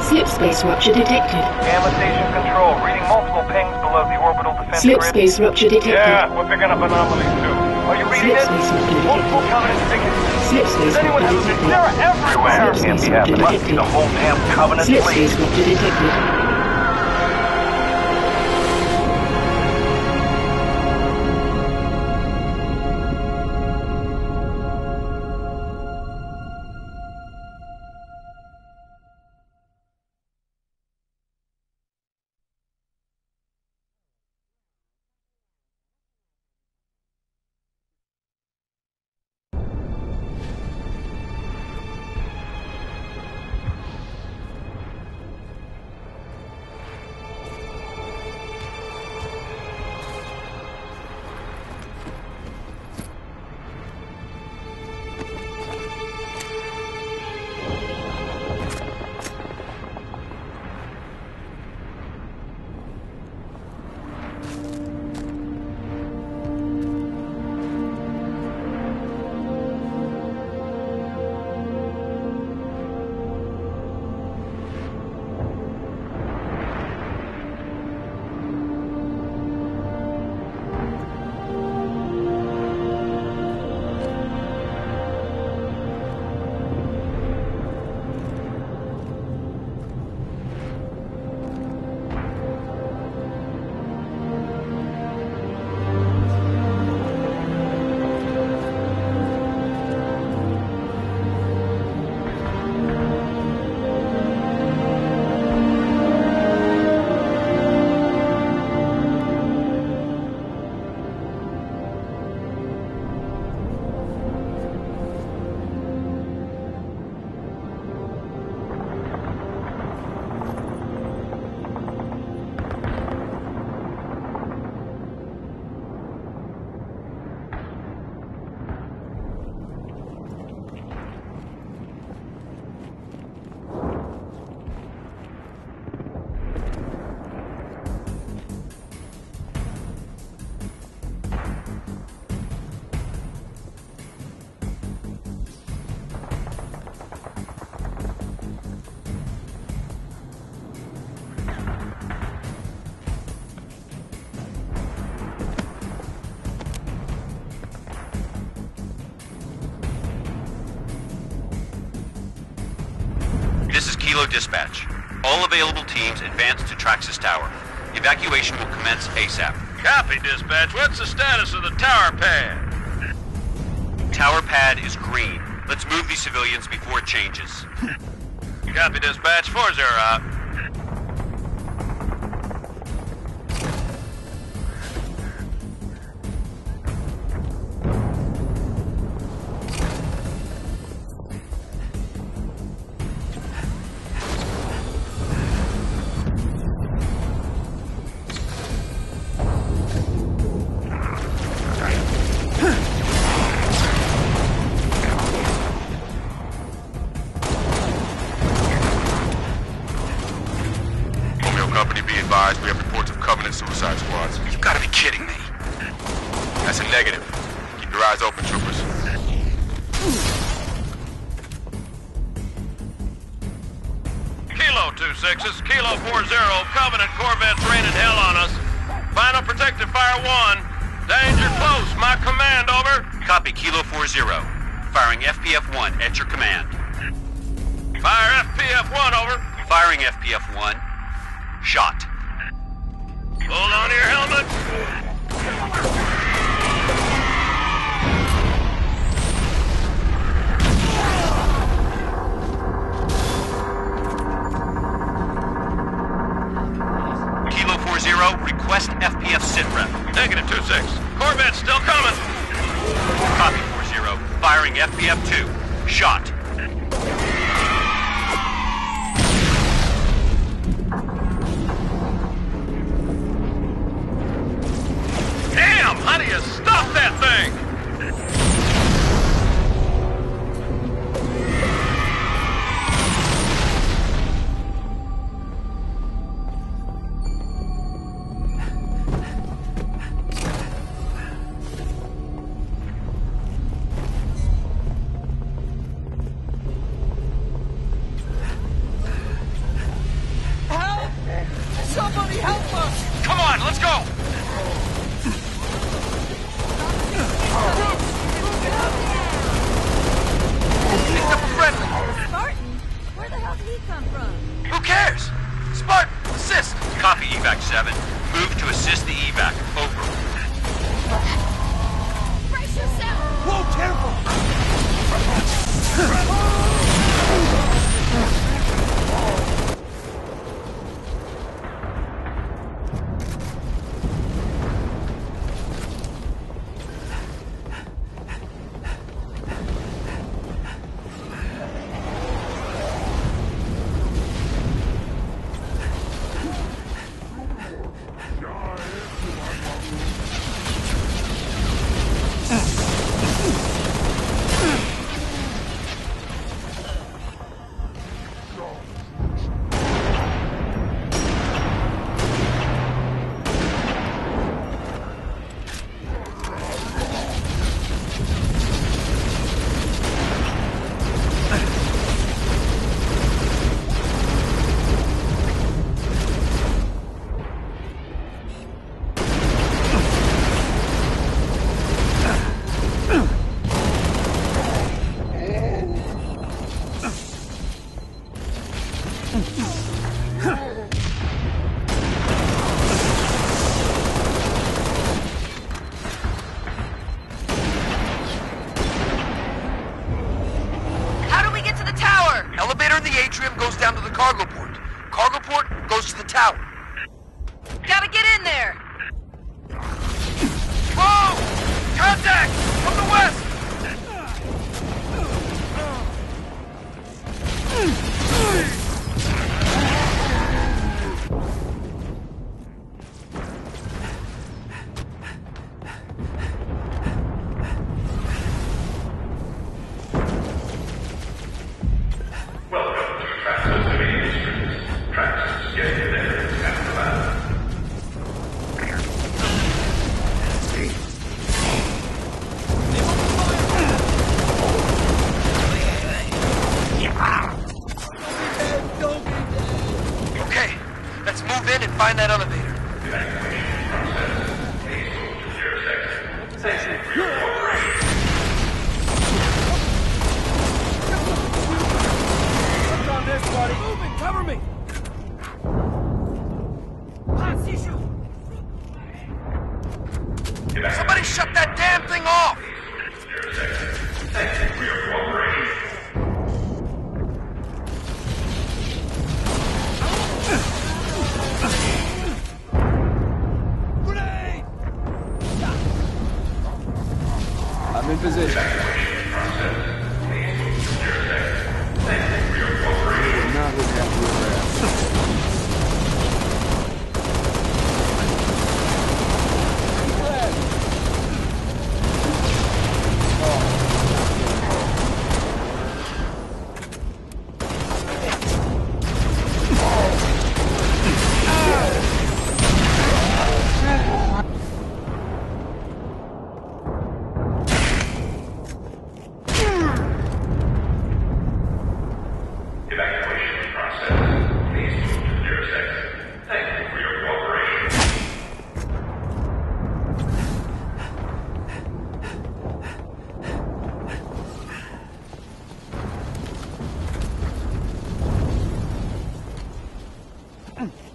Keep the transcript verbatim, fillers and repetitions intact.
Slip space rupture detected. Gamma station control, reading multiple pings below the orbital defense Slip grid. space rupture detected. Yeah, we're picking up anomalies too. Are you reading Slip it? space rupture detected. Multiple covenant signatures. Slip space Does anyone rupture have detected. They're everywhere! Slip Can't space be happening. rupture Must be detected. the whole damn covenant Slip fleet. space rupture detected. Kilo Dispatch. All available teams advance to Traxxas Tower. Evacuation will commence ASAP. Copy, Dispatch. What's the status of the tower pad? Tower pad is green. Let's move these civilians before it changes. Copy, Dispatch. four zero out. We have reports of Covenant suicide squads. You've got to be kidding me. That's a negative. Keep your eyes open, troopers. Kilo two sixes, Kilo four zero, Covenant Corvettes raining hell on us. Final protective fire one. Danger close, my command, over. Copy, Kilo four zero. Firing F P F one at your command. Fire F P F one, over. Firing F P F one. Shot. Hold on to your helmet. Kilo four zero, request F P F sitrep. Negative two six. Corvette's still coming. Copy four zero. Firing F P F two. Shot. Damn! How do you stop that thing? cares? Spartan, assist! Copy, evac seven. Move to assist the evac. Over. Brace yourself! Whoa, careful! How do we get to the tower? Elevator in the atrium goes down to the cargo port. Cargo port goes to the tower. Gotta get in there! Whoa! Contact! From the west! Okay, let's move in and find that elevator. Work on this, buddy. Moving, cover me. Somebody shut that damn thing off! Grenade! I'm in position. We're not looking at the aircraft. Mm.